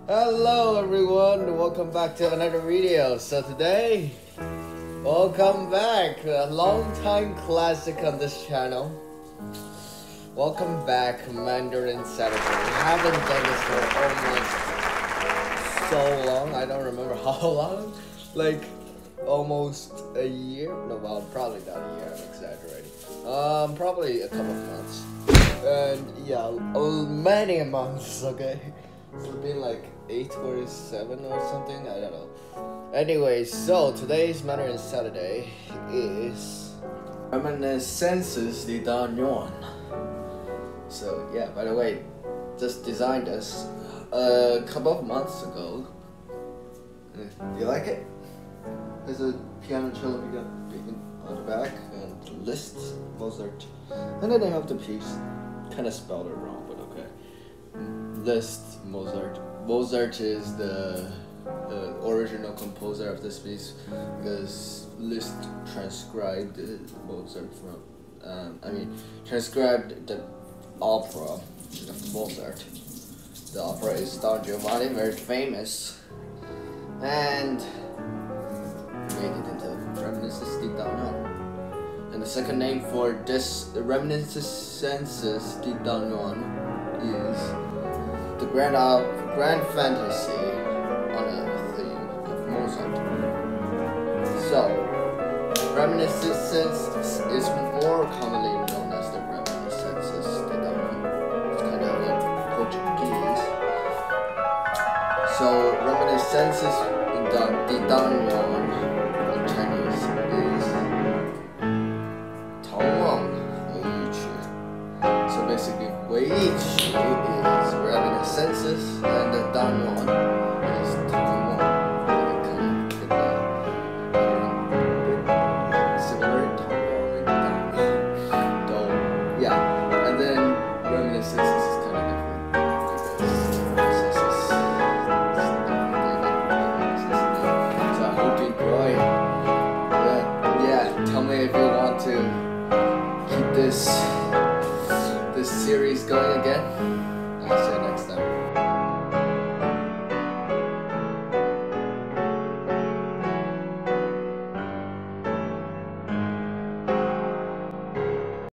Hello everyone, welcome back to another video. So today, welcome back, a long time classic on this channel. Welcome back, Mandarin Saturday. We haven't done this for almost so long, I don't remember how long, like almost a year? No, well, probably not a year, I'm exaggerating. Probably a couple of months. And yeah, many months, okay? It's been like 8 or 7 or something, I don't know. Anyway, so today's Mandarin Saturday is Reminiscences de Dan Yuan. So yeah, by the way, just designed this a couple of months ago. Do you like it? There's a piano cello on the back and Liszt, Mozart, and then I have the piece. Kind of spelled it wrong, but okay. Liszt, Mozart. Mozart is the original composer of this piece because Liszt transcribed Mozart from, transcribed the opera of Mozart. The opera is Don Giovanni, very famous, and made it into Reminiscences de Dan Yuan. And the second name for this Reminiscences de Dan Yuan is the grand fantasy on a theme of Mozart. So, Reminiscences is more commonly known as the Reminiscences de Dan Yuan. It's kind of like Portuguese. So, Reminiscences de Dan Yuan in Chinese is Tongwang Weiqi. So basically, Weiqi is Reminiscences and the Dan Yuan is Tongwang. Similar Tongwang and Dan. Yeah, and then Reminiscences is kind of different because so I hope you enjoy. Yeah, tell me if you want to keep this series going